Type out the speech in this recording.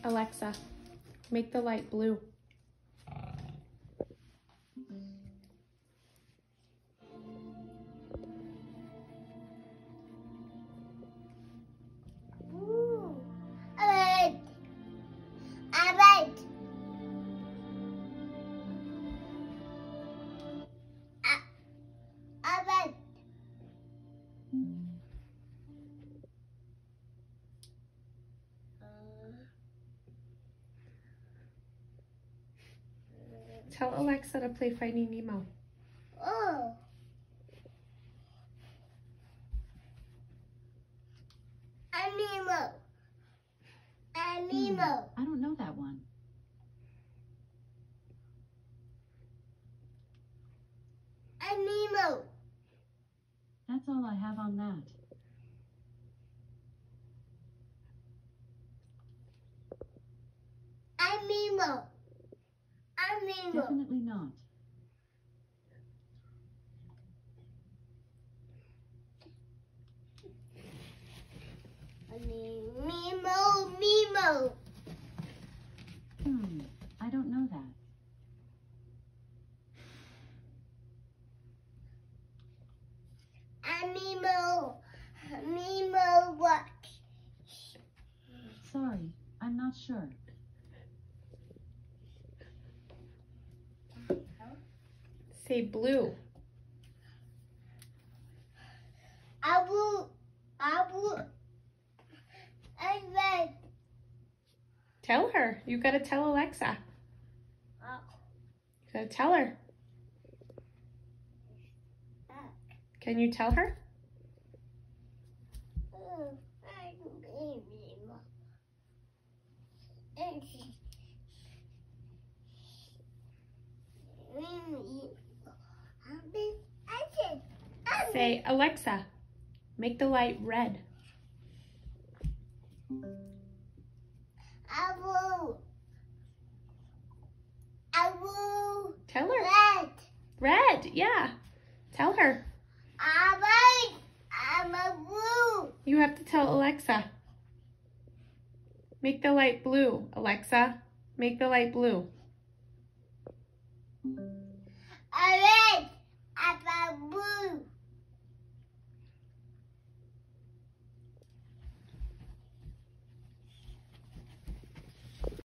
Alexa, make the light blue. Tell Alexa to play Finding Nemo. Oh. Nemo. Nemo. I don't know that one. Nemo. That's all I have on that. Nemo. Nemo. Definitely not. Nemo. I don't know that. Nemo what? Sorry, I'm not sure. Say blue. And red. Tell her. You gotta tell Alexa. You gotta tell her. Can you tell her? Say, Alexa, make the light red. I will. Tell her. Red. Red, yeah. Tell her. I'm a blue. You have to tell Alexa. Make the light blue, Alexa. Make the light blue. A red. I'm a blue.